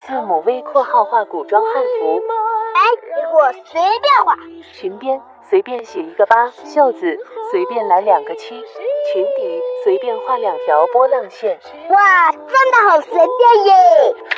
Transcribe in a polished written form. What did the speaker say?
字母 V 括号画古装汉服。 你给我随便画。 裙边随便写一个8，袖子随便来2个7，裙底随便画2条波浪线。 哇，真的好随便耶！